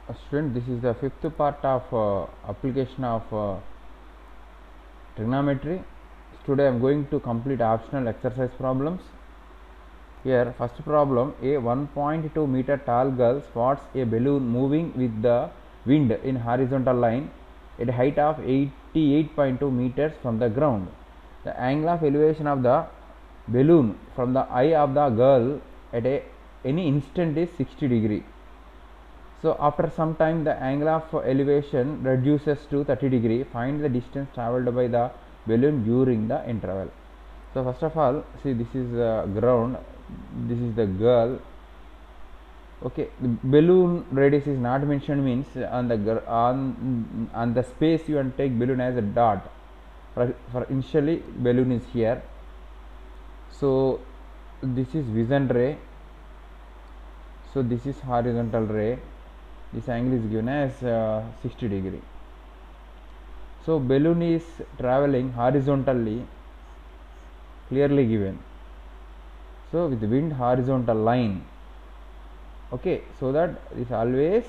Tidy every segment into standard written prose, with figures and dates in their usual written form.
Student, this is the fifth part of application of trigonometry. Today I am going to complete optional exercise problems. Here, first problem: a 1.2 meter tall girl spots a balloon moving with the wind in horizontal line at a height of 88.2 meters from the ground. The angle of elevation of the balloon from the eye of the girl at any instant is 60 degree. So after some time the angle of elevation reduces to 30 degree. Find the distance travelled by the balloon during the interval. So first of all, see, this is ground, this is the girl. Okay, the balloon radius is not mentioned, means on the space you can take balloon as a dot. For initially balloon is here. So this is vision ray. So this is horizontal ray. This angle is given as 60 degree. So balloon is traveling horizontally, clearly given. So with wind horizontal line. Okay, so that is always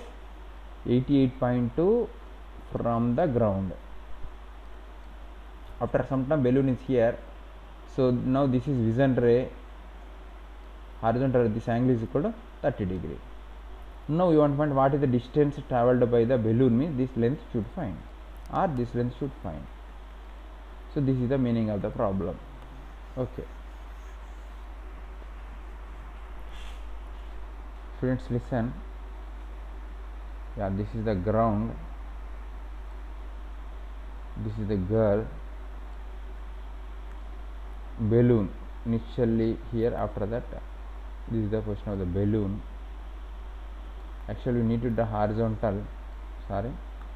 88.2 from the ground. After some time balloon is here. So now this is vision ray, horizontal, this angle is equal to 30 degree. Now you want to find what is the distance travelled by the balloon, means this length should find, or this length should find. So this is the meaning of the problem. Okay, students, listen. Yeah, this is the ground, this is the girl, balloon initially here. After that, this is the position of the balloon. Actually we need to do horizontal, sorry.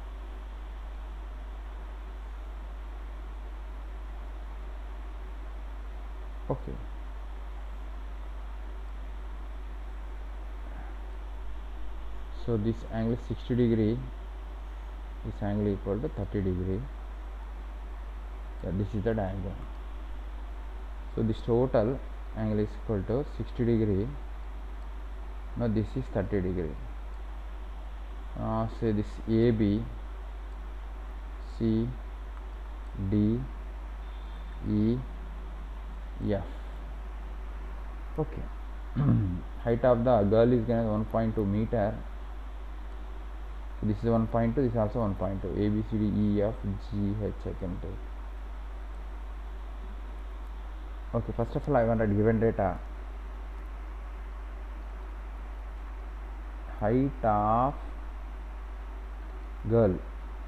Okay, so this angle is 60 degree, this angle equal to 30 degree. Yeah, this is the diagram. So this total angle is equal to 60 degree. Now this is 30 degree. Say this AB, C, D, E, F. Okay. Height of the girl is given as 1.2 meter. This is 1.2, this is also 1.2. A, B, C, D, E, F, G, H I can take. Okay, first of all I wanted given data. Height of girl,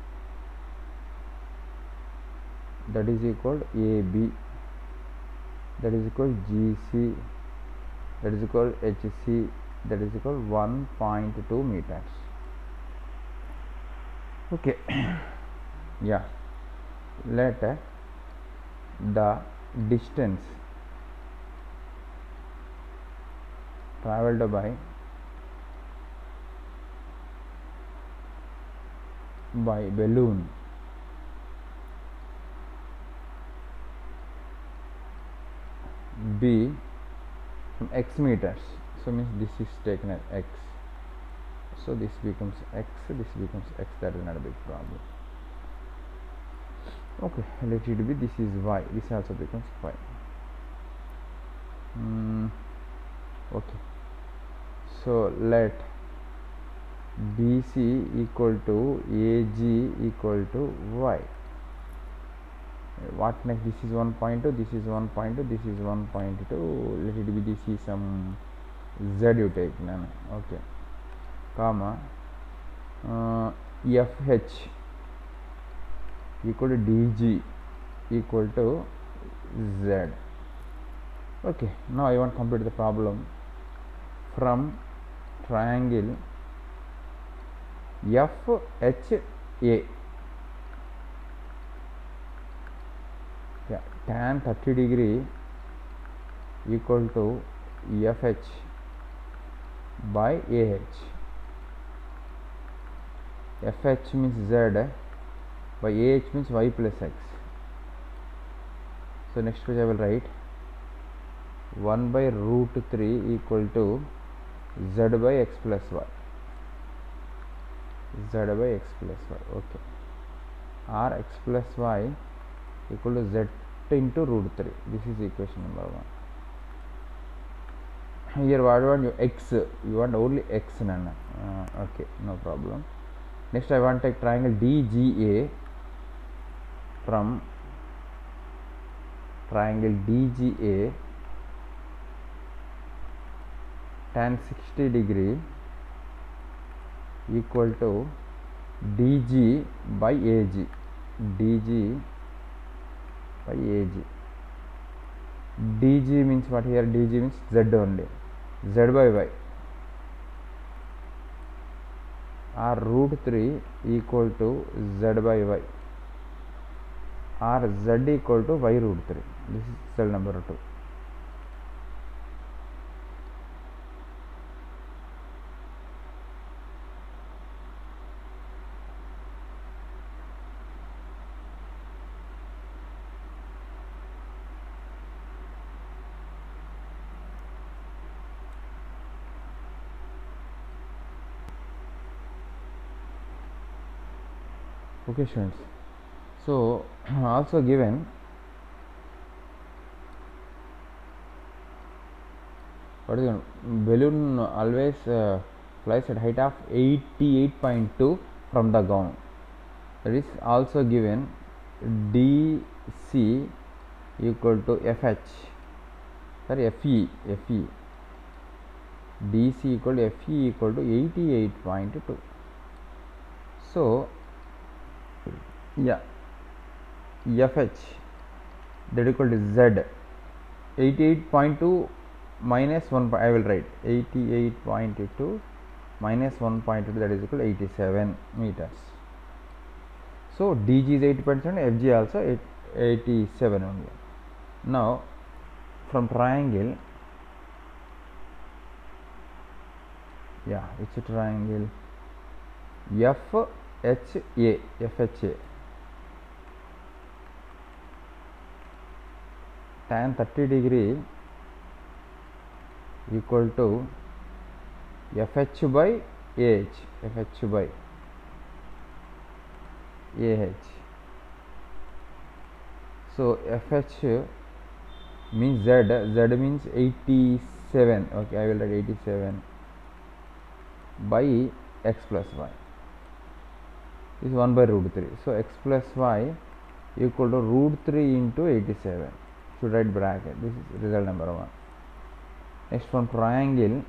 that is equal to AB, that is equal to GC, that is equal to HC, that is equal to 1.2 meters. Okay. Yeah, let the distance travelled by balloon be from x meters. So means this is taken as x. So this becomes x, this becomes x. That is not a big problem. Okay, let it be. This is y. This also becomes y. Okay. So let BC equal to AG equal to y. What next? This is 1.2, this is 1.2, this is 1.2. Let it be. This is some z you take. No. Okay. Comma FH equal to DG equal to z. Okay. Now I want to complete the problem. From triangle FHA, yeah, tan 30 degree equal to FH by AH. FH means Z by AH means Y plus X. So next page I will write 1 by root 3 equal to Z by X plus Y. z by x plus y. Okay, r x plus y equal to z into root 3. This is equation number 1. Here what want you x, you want only x, nana. Okay, no problem. Next I want to take triangle DGA. From triangle DGA, tan 60 degree equal to DG by AG. DG by AG. DG means what here? DG means Z only. Z by Y. Or root 3 equal to Z by Y. Or Z equal to Y root 3. This is cell number 2. Okay, students. So also given what is it? Balloon always flies at height of 88.2 from the ground. That is also given DC equal to FH. Sorry, FE. DC equal to FE equal to 88.2. So yeah, FH that equal to Z. 88.2 minus 1. I will write 88.2 minus 1.2, that is equal to 87 meters. So DG is 80%, FG also 87 only. Now from triangle, it's a triangle FHA. Tan 30 degree equal to FH by AH. So FH means Z means 87. Okay, I will write 87 by x plus y. This is 1 by root 3. So x plus y equal to root 3 into 87. Should write bracket. This is result number 1. Next from triangle,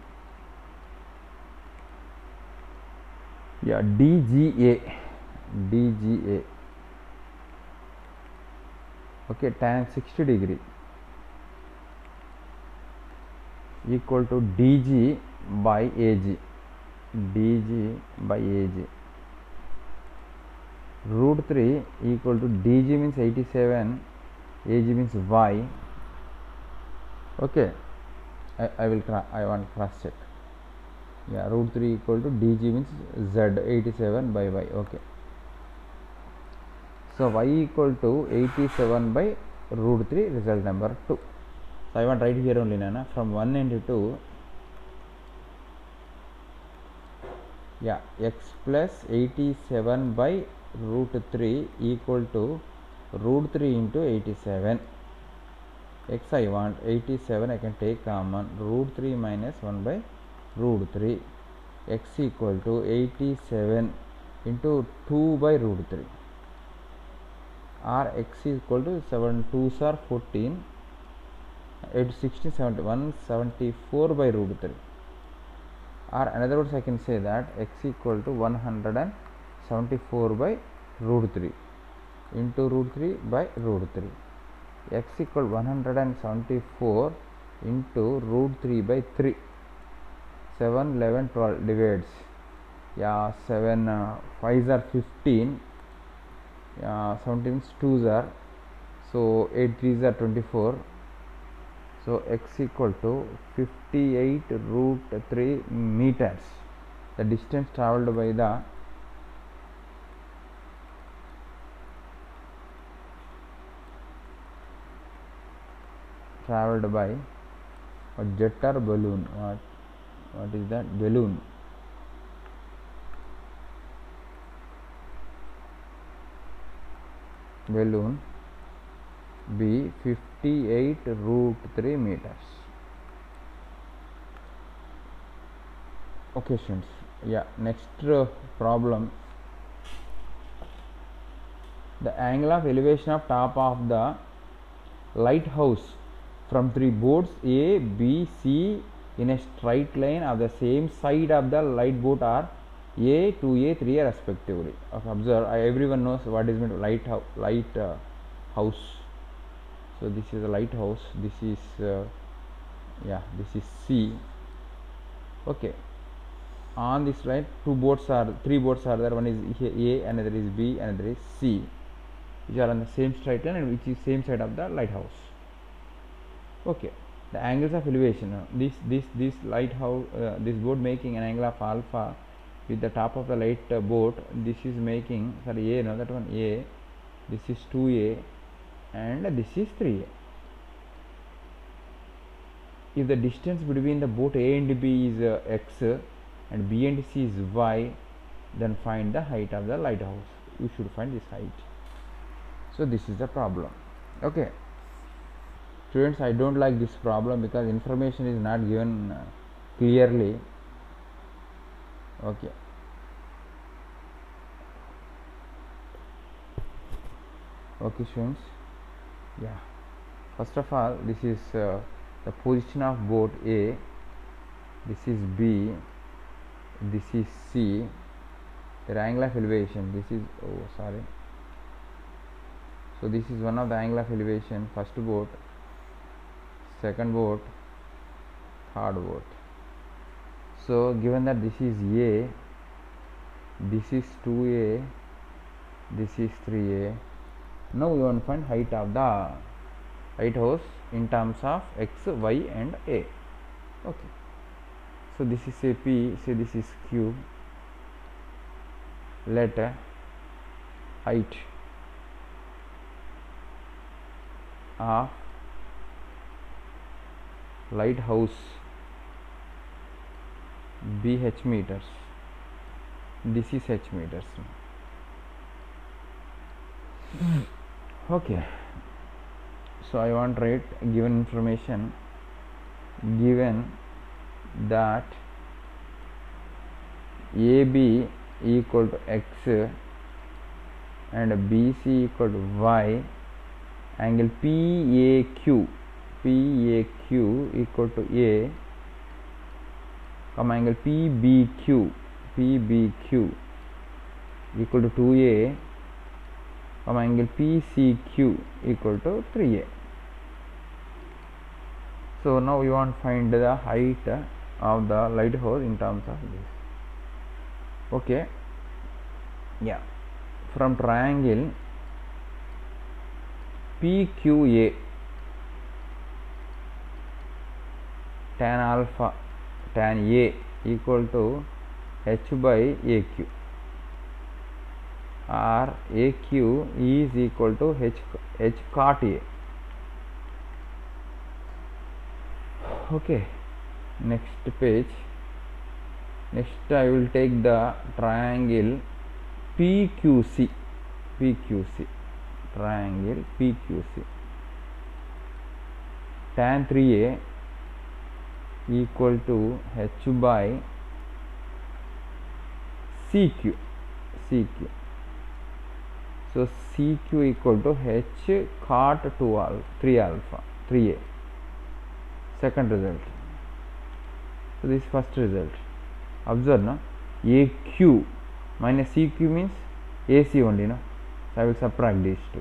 DGA. Okay, tan 60 degree equal to DG by AG. Root 3 equal to DG means 87, AG means Y. Okay, I want cross check. Root 3 equal to DG means Z, 87 by Y. Okay, so Y equal to 87 by root 3, result number 2. So I want write here only, Nana, from 1 and 2. X plus 87 by root 3 equal to root 3 into 87. X I want 87, I can take common, root 3 minus 1 by root 3. X equal to 87 into 2 by root 3. Or x equal to 7 2s are 14, 8 16 70, 174 by root 3. Or another words I can say that x equal to 174 by root 3 into root 3 by root 3. X equal 174 into root 3 by 3. 7 11 12 divides. 7 5s are 15. 17 2s are, so 8 3s are 24. So x equal to 58 root 3 meters. The distance travelled by the a jet or balloon. What is that? Balloon. balloon be 58√3 meters. Okay students, yeah, next problem. The angle of elevation of top of the lighthouse from three boats A, B, C in a straight line of the same side of the light boat are A, 2A, 3A respectively. Okay, observe, everyone knows what is meant lighthouse. So this is a lighthouse. This is this is C. Okay. On this line, three boats are there. One is here A, another is B, another is C, which are on the same straight line and which is same side of the lighthouse. Okay, the angles of elevation. This lighthouse, this boat making an angle of alpha with the top of the light boat. This is making, sorry, A, no, that one A. This is 2A, and this is 3A. If the distance between the boat A and B is x and B and C is y, then find the height of the lighthouse. You should find this height. So this is the problem. Okay, students, I don't like this problem because information is not given clearly. Okay, okay students, yeah, first of all, this is the position of boat A, this is B, this is C, the angle of elevation, this is, so this is one of the angle of elevation, first boat, second boat, third boat. So given that this is A, this is 2A, this is 3A, now we want to find height of the lighthouse in terms of x, y and A. Okay, so this is say P, say this is Q. Let height of lighthouse be h meters. This is h meters. Okay, so I want to write given information, given that AB equal to x and BC equal to y, angle PAQ equal to A, angle PBQ equal to 2A, angle PCQ equal to 3A. So now we want to find the height of the lighthouse in terms of this. Okay, yeah, from triangle PQA, tan A equal to h by AQ, or AQ is equal to h cot A. Okay, next page. Next I will take the triangle PQC, triangle PQC, tan 3A equal to h by CQ. So CQ equal to h cot 3 alpha, 3A. Second result. So this first result. Observe, no? AQ minus CQ means AC only, no? So I will subtract these two.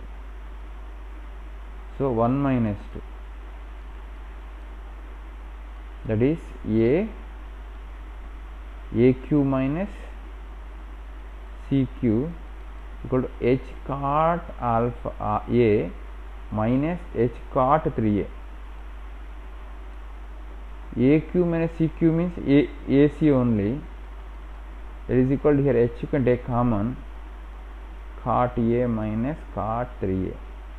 So 1 minus 2, that is AQ minus CQ equal to h cot alpha A minus h cot 3A. AQ minus CQ means AC only, that is equal to here h you can take common, cot A minus cot 3A.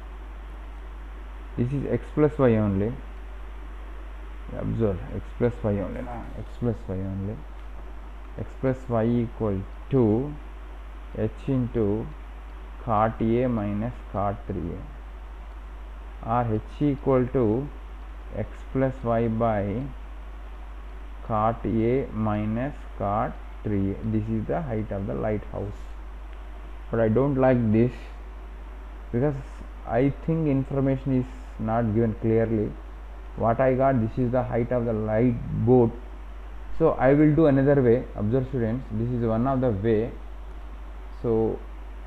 This is x plus y only. Observe, x plus y only, x plus y only. X plus y equal to h into cot A minus cot 3A, or h equal to x plus y by cot A minus cot 3A. This is the height of the lighthouse. But I don't like this because I think information is not given clearly. What I got, this is the height of the light boat. So I will do another way. Observe students, this is one of the way. So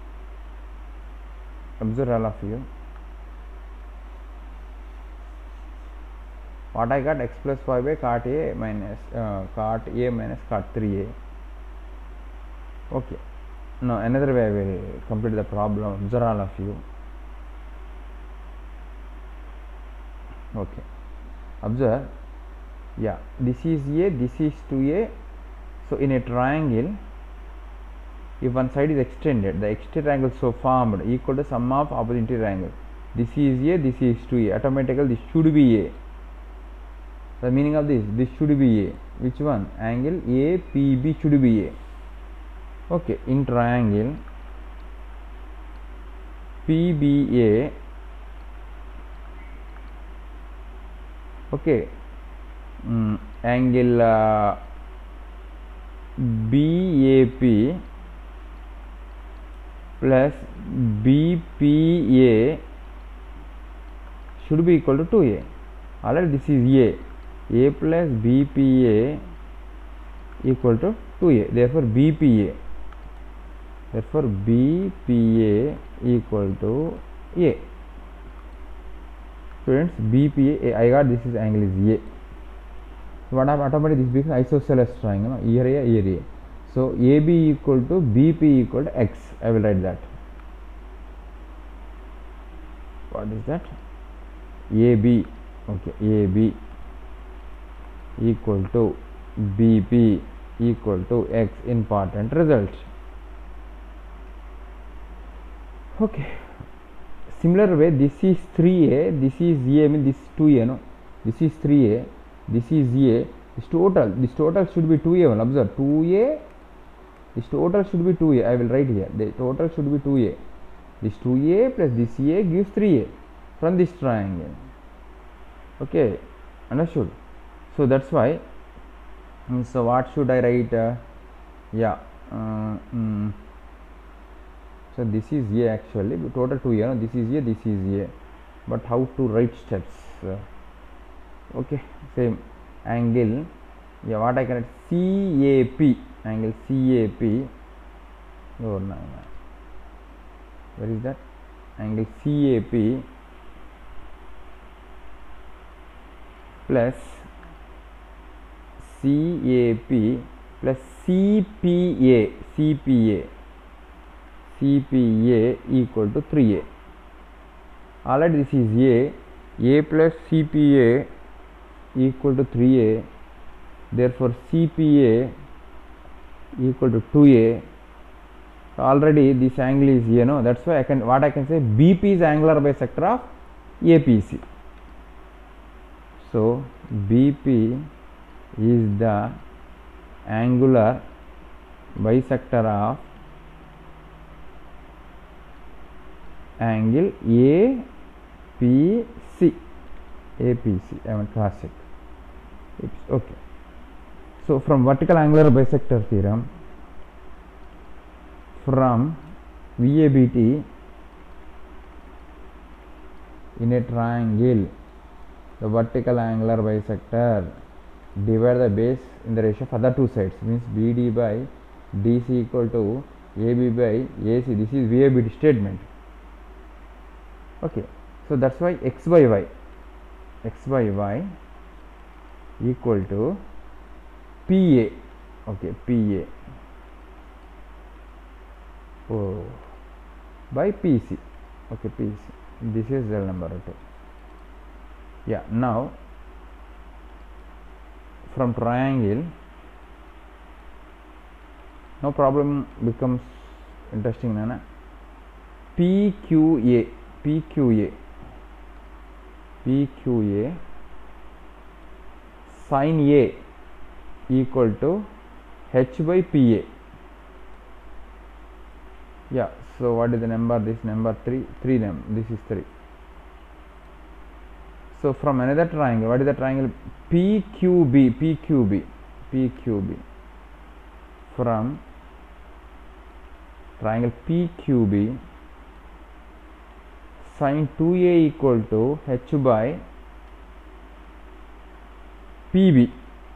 observe all of you. What I got, x plus y by cot A minus cot 3A. Okay. Now another way I will complete the problem. Observe all of you. Okay. Observe. Yeah, this is A, this is 2A. So in a triangle, if one side is extended, the exterior angle so formed equal to sum of opposite interior angle. This is A, this is 2A. Automatically this should be A. The meaning of this should be A. Which one? Angle APB should be A. Okay, in triangle PBA, okay, angle BAP plus BPA should be equal to 2A. Alright, this is A plus BPA equal to 2A. Therefore BPA equal to A. Students, BPA, I got this is angle is A. So what happens, automatically this becomes isosceles triangle, here A. So AB equal to BP equal to X. I will write that. What is that? AB. Okay, AB equal to BP equal to X. Important result. Okay. Similar way, this is 3A, this is A, mean this is 2A, no? This is 3A, this is A, this total should be 2A, observe, 2A, this total should be 2A, I will write here, the total should be 2A, this 2A plus this A gives 3A from this triangle, okay, understood? So that's why, so what should I write, so this is A actually, total 2A, no? This is A, this is A, but how to write steps? Okay, same angle, what I can write, CAP, angle CAP, oh no, where is that? Angle CAP plus CAP plus CPA equal to 3A. Alright, this is A plus CPA equal to 3A. Therefore, CPA equal to 2A. Already this angle is A, no? That's why I can say BP is angular bisector of APC. So BP is the angular bisector of angle APC. I mean classic. Okay. So from vertical angular bisector theorem, from VABT in a triangle, the vertical angular bisector divide the base in the ratio of other two sides, means BD by DC equal to AB by AC. This is VABT statement. Okay, so that's why x by y equal to PA. Okay, PA by PC. Okay, PC. This is cell number 2. Yeah, now from triangle, no problem becomes interesting, Nana. PQA sin A equal to H by PA. Yeah, So what is the number? This number 3, this is 3. So from another triangle, what is the triangle? PQB. From triangle PQB, sin 2a equal to h by PB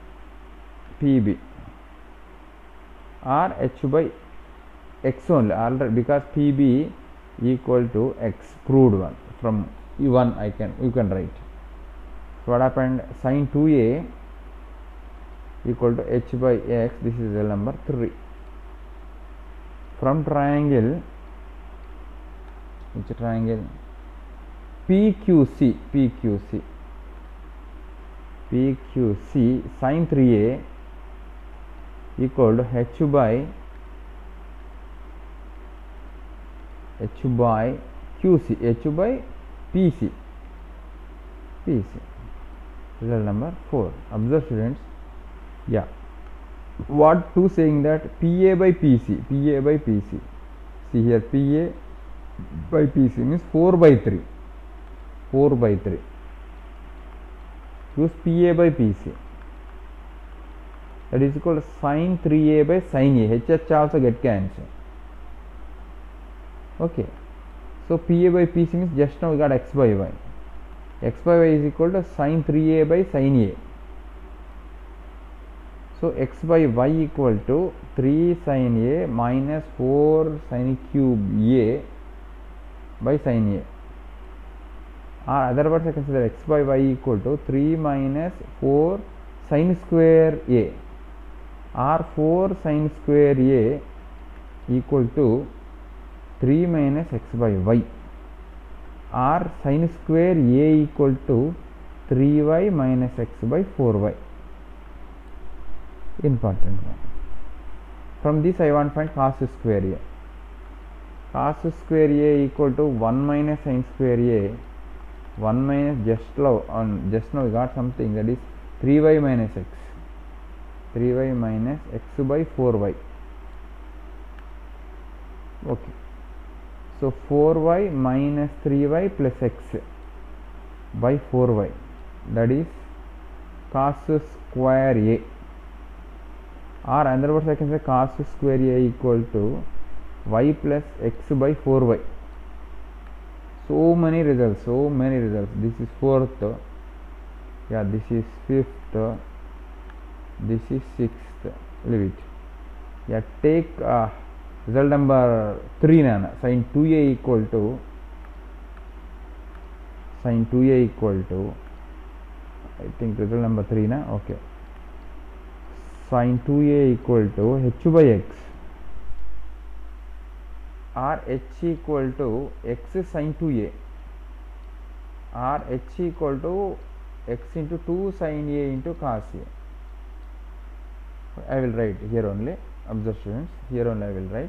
or h by x only, because PB equal to x, proved one. From E1 you can write. So what happened? Sin 2a equal to h by x. This is the number 3. From triangle, which triangle? PQC, sin 3a equal to h by QC, h by PC. Result number 4. Observe students. Yeah. What to saying that PA by PC. See here, PA by PC means 4 by 3. Use PA by PC. That is equal to sin 3a by sin a. HH also get cancelled. Okay. So PA by PC means just now we got x by y. X by y is equal to sin 3a by sin a. So x by y equal to 3 sin a minus 4 sin cube a by sin a. Or other words I consider x by y equal to 3 minus 4 sin square a, or 4 sin square a equal to 3 minus x by y, or sin square a equal to 3y minus x by 4y. Important one. From this I want to find cos square a. Cos square a equal to 1 minus sin square a. 1 minus just now we got something, that is 3y minus x. 3y minus x by 4y. Okay. So 4y minus 3y plus x by 4y, that is cos square a. Or in other words I can say cos square a equal to y plus x by 4y. So many results. This is 4th. Yeah, this is 5th. This is 6th. Leave it. Yeah, take result number 3 nana. Sin 2a equal to I think result number 3 na. Okay. Sin 2a equal to h by x, or h equal to x sin 2a, or h equal to x into 2 sin a into cos a. I will write here only. Observe students, here only I will write.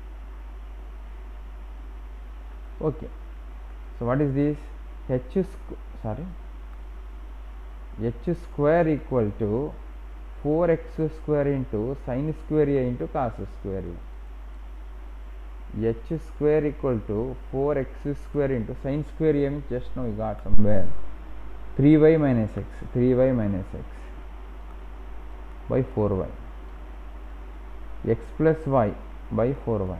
Okay. So what is this? h square equal to 4x square into sin square a into cos square a. H square equal to 4x square into sin square a means just now we got somewhere 3y minus x by 4y, x plus y by 4y.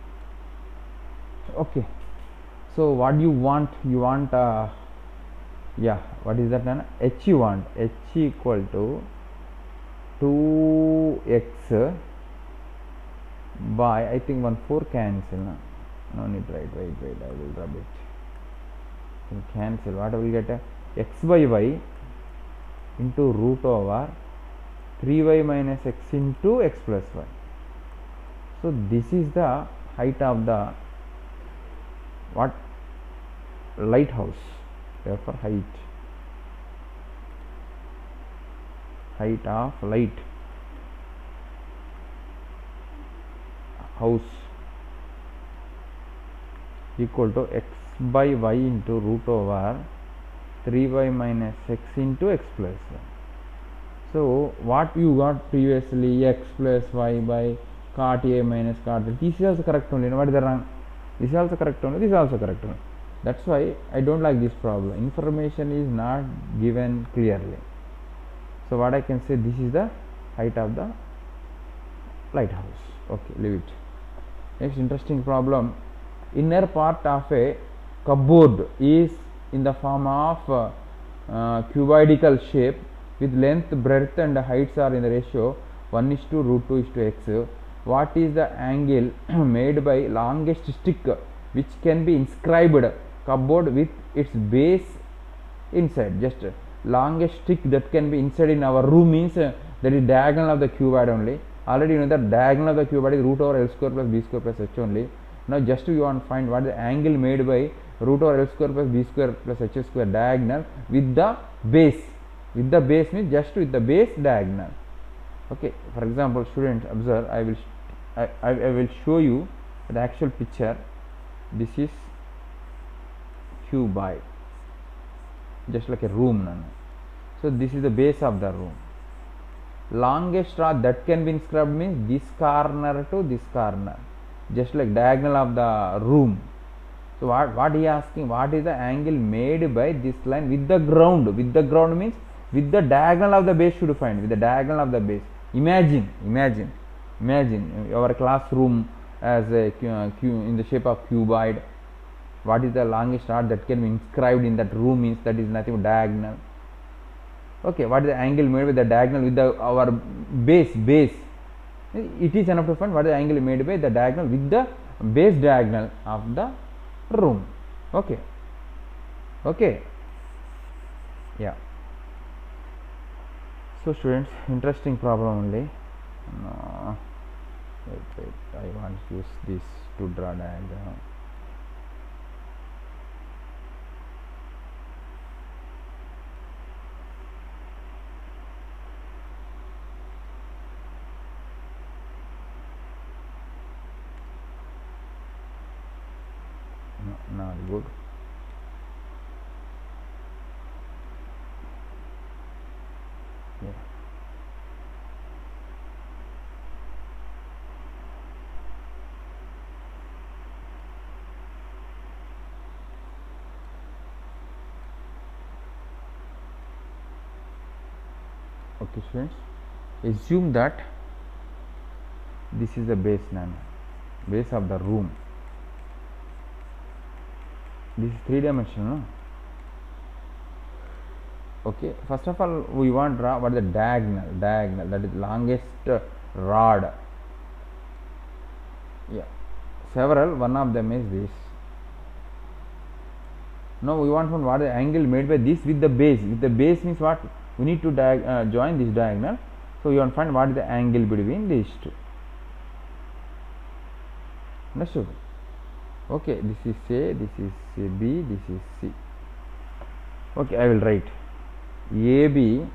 Okay. So what you want? Yeah, what is that? H you want. H equal to 2x by, I think 1 4 cancel. No need, wait, I will rub it. Cancel. What I will get? X by y into root over 3y minus x into x plus y. So this is the height of the what? Lighthouse. Therefore height of light house equal to x by y into root over 3y minus x into x plus y. So what you got previously, x plus y by cot a minus cot b. This is also correct only. What is the wrong? This is also correct only, this is also correct only. That's why I don't like this problem. Information is not given clearly. So what I can say, this is the height of the lighthouse. Okay, leave it. Next interesting problem. Inner part of a cupboard is in the form of cuboidal shape with length, breadth and heights are in the ratio 1:√2:x. What is the angle made by longest stick which can be inscribed cupboard with its base inside? Just longest stick that can be inside in our room means that is diagonal of the cuboid only. Already you know that diagonal of the cuboid is root over L square plus B square plus H only. Now just you want to find what the angle made by root over L square plus B square plus H square diagonal with the base. With the base means just with the base diagonal. Okay, for example, students observe, I will show you the actual picture. This is cuboid, just like a room. So this is the base of the room. Longest rod that can be inscribed means this corner to this corner, just like diagonal of the room. So what he is asking, what is the angle made by this line with the ground? With the ground means with the diagonal of the base should find, with the diagonal of the base. Imagine our classroom as a in the shape of cuboid. What is the longest rod that can be inscribed in that room means that is nothing but diagonal. Okay, what is the angle made with the diagonal with our base? It is enough to find what is the angle made by the diagonal with the base diagonal of the room. Okay, yeah. So students, interesting problem only. Wait, I want to use this to draw diagram. Not good. Yeah. Okay, students, assume that this is the base of the room. This is 3-dimensional. Okay, first of all we want to draw what is the diagonal, that is longest rod. Yeah, several, one of them is this. Now we want to find what is the angle made by this with the base. With the base means what? We need to join this diagonal. So you want to find what is the angle between these two. Understood? Okay, this is A, this is B, this is C. Okay, I will write AB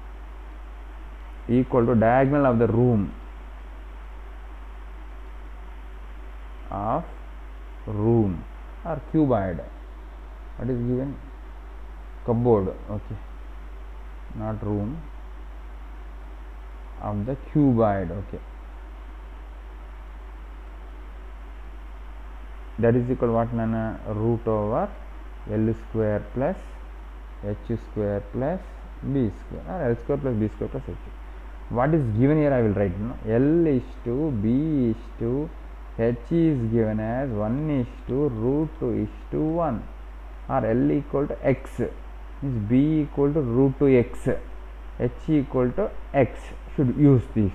equal to diagonal of the room or cuboid. What is given? Cupboard. Okay, not room, of the cuboid. Okay, that is equal to what, Nana? Root over L square plus H square plus B square, or L square plus B square plus H. What is given here I will write. L is to B is to H is given as 1:√2:1, or L equal to X means B equal to √2x, H equal to X. Should use this.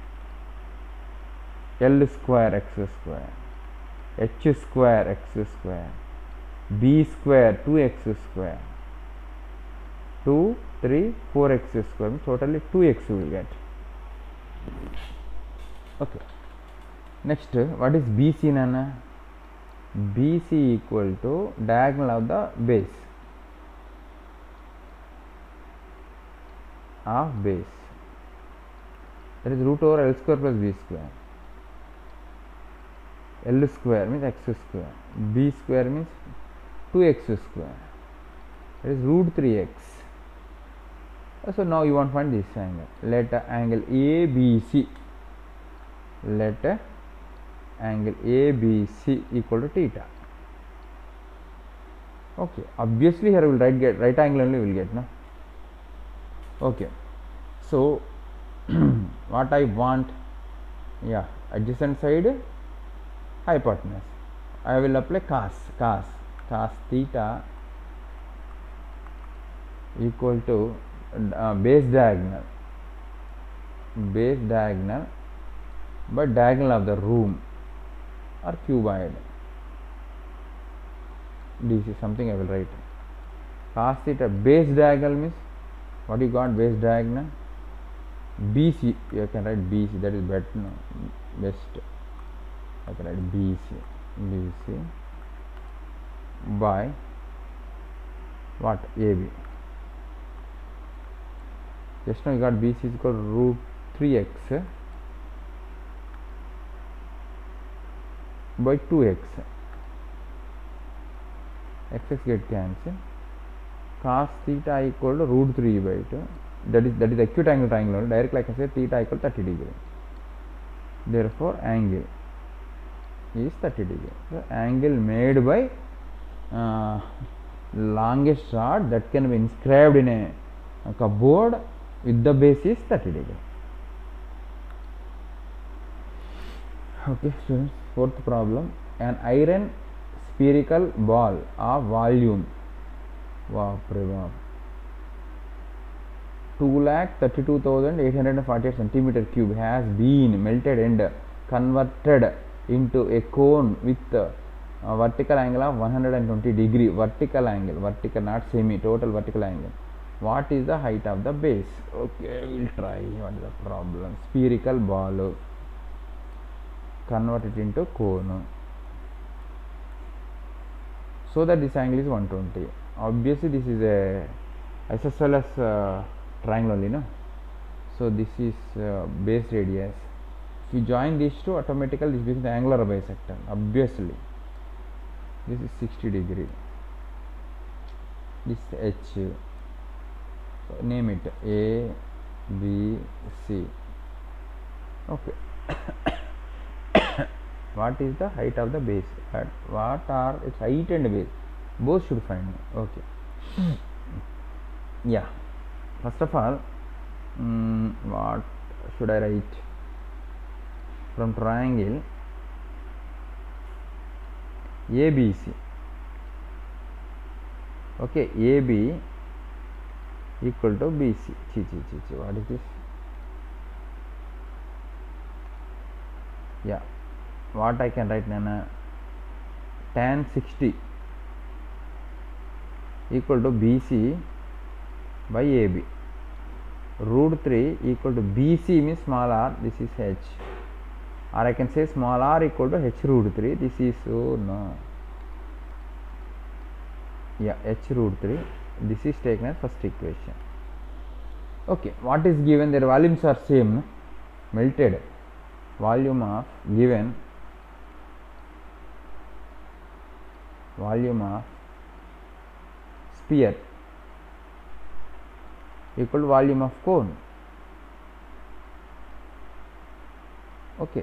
L square X square, H square X square, B square 2x square, 2, 3, 4x square, totally 2x we will get. Okay, next what is BC, Nana? BC equal to diagonal of the base that is root over L square plus B square. L square means X square, B square means 2x square, that is √3x. So now you want to find this angle. Let angle ABC, let angle ABC equal to theta. Okay, obviously here we will get right angle only we will get, no? Okay, so what I want, yeah, adjacent side hypotenuse. I will apply cos theta equal to base diagonal but diagonal of the room or cuboid. This is something I will write. Cos theta base diagonal means what you got, base diagonal BC, you can write BC, that is better, no, best. I can write BC by what, AB. Just now you got BC is equal to root 3x by 2x. X get cancelled. Cos theta equal to root 3 by 2. That is acute angle triangle. Directly I can say theta equal to 30 degree. Therefore angle is 30 degree. The angle made by longest rod that can be inscribed in a cupboard with the base is 30 degree. Okay students, fourth problem. An iron spherical ball of volume 232,848 centimeter cube has been melted and converted into a cone with a vertical angle of 120 degree. Vertical not semi, total vertical angle. What is the height of the base? Okay, we will try. What is the problem? Spherical ball, convert it into cone so that this angle is 120. Obviously this is a isosceles triangle only, no? So this is base radius. If you join these two, automatically this becomes the angular bisector. Obviously this is 60 degree. This is H. So name it A, B, C. Okay. What is the height of the base? What are its height and base? Both should find. Okay. Yeah. First of all, what should I write? From triangle ABC. Okay, AB equal to BC. What is this? Yeah. What I can write, Nana? Tan 60 equal to BC by AB. Root 3 equal to BC means small r, this is H. Or I can say small r equal to H root 3, this is, oh no. Yeah, H root 3, this is taken as first equation. Okay, what is given? Their volumes are same, no? Melted volume of given volume of sphere equal to volume of cone. Okay.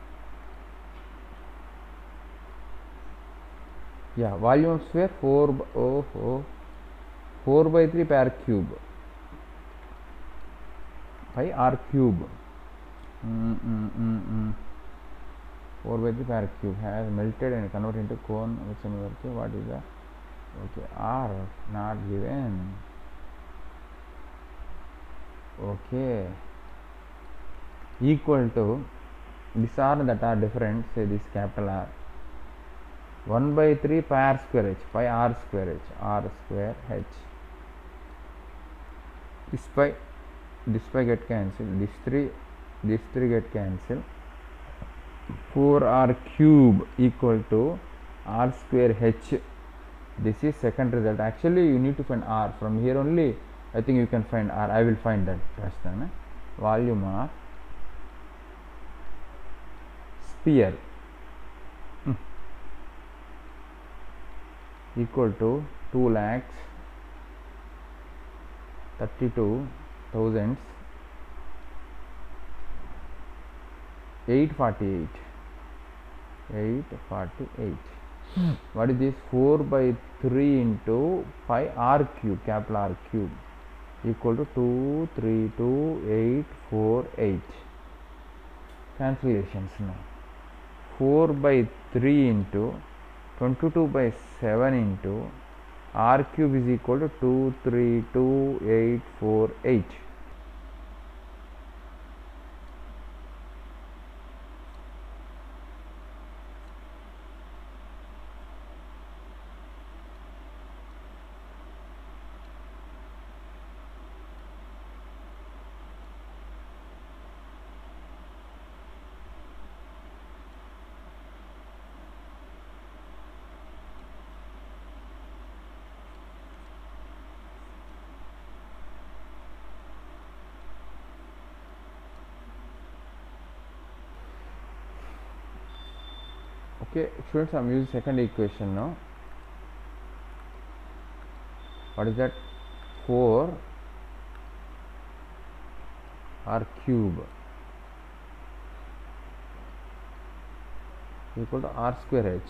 Yeah, volume of sphere 4 by 3 pi r cube by r cube. 4 by 3 pi r cube has melted and converted into cone. What is the, okay, r not given. Okay, equal to this r that are different, say this capital R, 1 by 3 pi r square h, pi r square h. This pi get cancelled, this 3 get cancelled. 4r cube equal to r square h. This is second result. Actually you need to find r. From here only I think you can find r. I will find that first time. Volume of sphere equal to 2,32,848. 848. What is this? 4 by 3 into pi r cube, capital R cube, equal to 232848. Calculations now. 4 by 3 into 22 by 7 into r cube is equal to 232848. Okay, students, I am using second equation now. What is that? 4 r cube equal to r square h.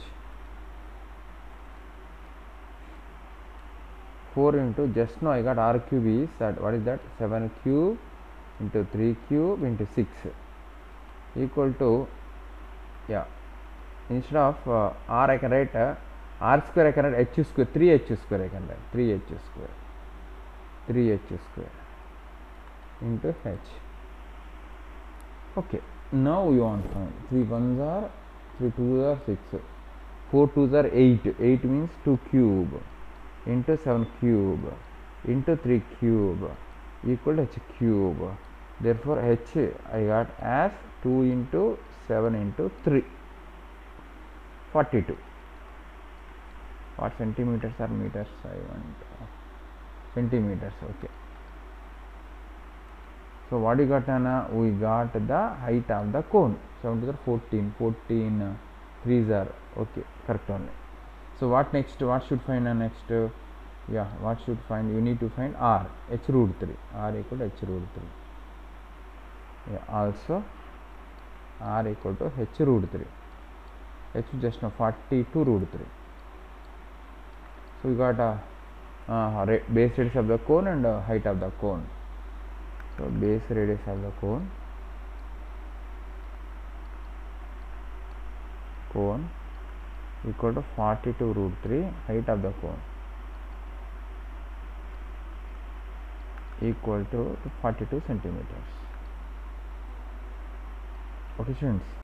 4 into, just now I got r cube is that, what is that? 7 cube into 3 cube into 6 equal to, yeah, instead of r I can write r square, I can write h square, 3h square I can write, 3h square into h. Okay, now we want to find 3 1s are 3 2s are 6, 4 2s are 8, 8 means 2 cube into 7 cube into 3 cube equal to h cube. Therefore h I got as 2 into 7 into 3, 42. What centimeters or meters? I want centimeters. Okay. So what we got, Anna? We got the height of the cone. 7 to the 14, 14 3s are okay, correct only. So what next? What should find next? Yeah, what should find? You need to find r, h root 3, r equal to h root 3. Yeah, also r equal to h root 3. H just now 42 root 3. So we got base radius of the cone and height of the cone. So base radius of the cone equal to 42 root 3, height of the cone equal to 42 centimeters. Okay, students.